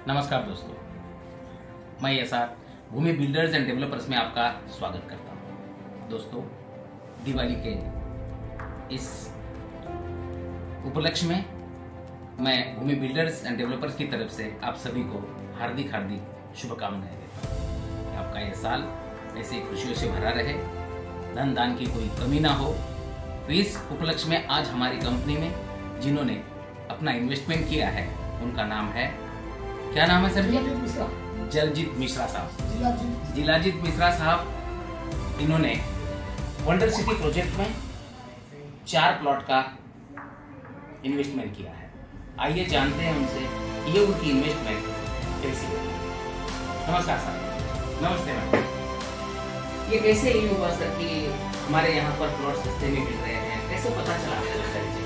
नमस्कार दोस्तों, मैं SR Bhoomi builders and developers में आपका स्वागत करता हूं। दोस्तों, दिवाली के इस उपलक्ष्य में मैं भूमि बिल्डर्स एंड डेवलपर्स की तरफ से आप सभी को हार्दिक शुभकामनाएं देता हूं कि आपका यह साल ऐसे खुशियों से भरा रहे, धन दान की कोई कमी ना हो। तो इस उपलक्ष्य में आज हमारी कंपनी में जिन्होंने अपना इन्वेस्टमेंट किया है उनका नाम है, क्या नाम है सर? जलजीत मिश्रा साहब। जिलाजीत मिश्रा साहब, इन्होंने वंडर सिटी प्रोजेक्ट में 4 प्लॉट का इन्वेस्टमेंट किया है। आइए जानते हैं उनसे ये उनकी इन्वेस्टमेंट कैसी है। नमस्कार सर। नमस्ते मैम। ये कैसे ये हुआ सर कि हमारे यहाँ पर प्लॉट सस्ते में मिल रहे हैं, कैसे पता चला आपको?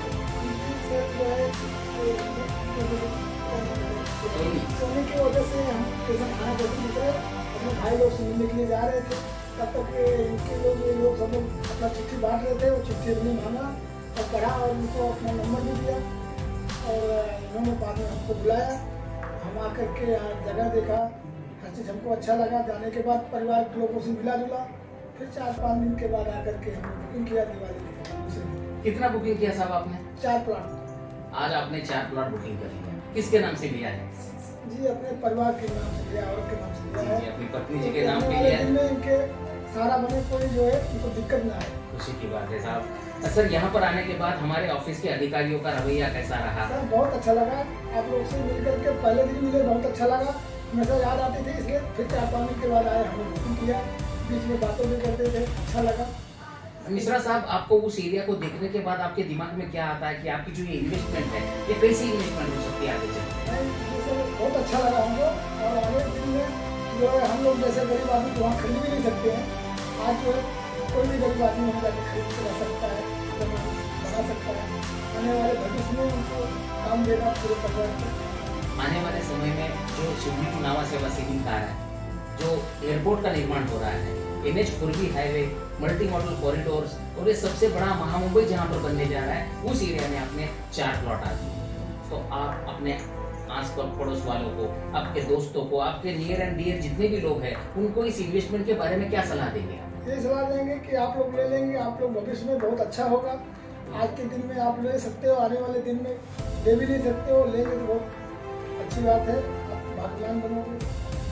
सोने की वजह से हम स्टेशन खाना पसंद कर अपने भाई लोग से मिलने के लिए जा रहे थे। तब तक इनके लोग सब लोग अपना चिट्ठी बांट रहे थे। वो चिट्ठी हमने मांगा और पढ़ा और उनको अपना नंबर भी दिया और इन्होंने बाद में हमको बुलाया। हम आकर के जगह देखा, हर चीज़ हमको अच्छा लगा। जाने के बाद परिवार के लोगों से मिला जुला, फिर 4-5 दिन के बाद आकर के हमने बुकिंग किया दिवाली के। कितना बुकिंग किया साहब आपने? 4 प्लॉट। आज आपने 4 प्लॉट बुकिंग कर लिया। किसके नाम से लिया है? जी, अपने परिवार के नाम से लिया, औरत के नाम से लिया है। अपनी पत्नी जी के नाम पे लिया है। इनके सारा बने कोई जो है उनको दिक्कत ना है। खुशी की बात है साहब। सर, यहाँ पर आने के बाद हमारे ऑफिस के अधिकारियों का रवैया कैसा रहा? सर, बहुत अच्छा लगा। आप लोग से मिलकर के पहले दिन मिले, बहुत अच्छा लगा। हमेशा याद आती थी, इसलिए फिर 4-5 दिन के बाद आए, हमने बुकिंग किया, बीच में बातों भी करते थे, अच्छा लगा। मिश्रा साहब, आपको उस एरिया को देखने के बाद आपके दिमाग में क्या आता है कि आपकी जो ये इन्वेस्टमेंट है ये कैसी इन्वेस्टमेंट हो सकती है आगे चलकर? बहुत अच्छा लगा हमको। और आगे दिन में जो है हम लोग जैसे गरीब आदमी तो वहाँ खरीद भी नहीं सकते हैं। आज जो है कोई भी गरीब आदमी वहाँ जाकर खरीद के रह सकता है, बना सकता है। आने वाले भविष्य में उनको काम देगा पूरे परिवार को। आने वाले समय में जो शिवली टू नावा सेवा सीलिंग कार है, जो एयरपोर्ट का निर्माण हो रहा है, NH-4B highway, multi modal corridors और ये सबसे बड़ा महामुंबई जहाँ पर बनने जा रहा है, उस एरिया में आपने 4 प्लॉट आ दिए। तो आप अपने आस पड़ोस वालों को, आपके दोस्तों को, आपके नियर एंड डियर जितने भी लोग हैं, उनको इस इन्वेस्टमेंट के बारे में क्या सलाह देंगे? ये सलाह देंगे कि आप लोग ले लेंगे, आप लोग भविष्य में बहुत अच्छा होगा। आज के दिन में आप ले सकते हो, आने वाले दिन में ले भी नहीं सकते हो, लेंगे तो बहुत अच्छी बात है, आप भाग्यवान बनोगे।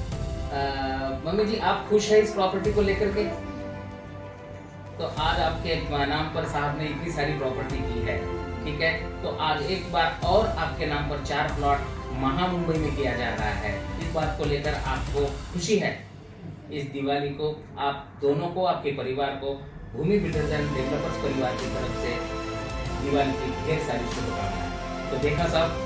मम्मी जी, आप खुश है इस प्रॉपर्टी को लेकर के? तो आज आपके नाम पर साहब ने इतनी सारी प्रॉपर्टी की है, ठीक है, तो आज एक बार और आपके नाम पर 4 प्लॉट महामुंबई में किया जा रहा है। इस बात को लेकर आपको खुशी है? इस दिवाली को आप दोनों को, आपके परिवार को भूमि बिल्डर्स एंड डेवलपर्स परिवार की तरफ से दिवाली की ढेर सारी शुभकामनाएं। तो देखा साहब,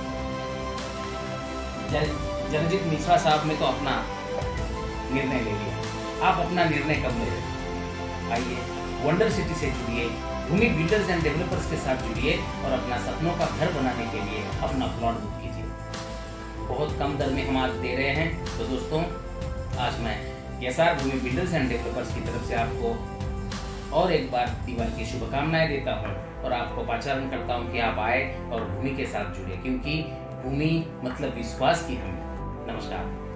जलजीत मिश्रा साहब ने तो अपना निर्णय ले लिया। आप अपना निर्णय कब ले रहे? आइए वंडर सिटी से जुड़िए, भूमि बिल्डर्स एंड डेवलपर्स के साथ जुड़िए और अपना सपनों का घर बनाने के लिए अपना प्लॉट बुक कीजिए। बहुत कम दर में हम आज दे रहे हैं। तो दोस्तों, आज मैं SR Bhoomi builders and developers की तरफ से आपको और एक बार दिवाली की शुभकामनाएं देता हूं और आपको पाचारण करता हूं कि आप आए और भूमि के साथ जुड़े, क्योंकि भूमि मतलब विश्वास की हमें। नमस्कार।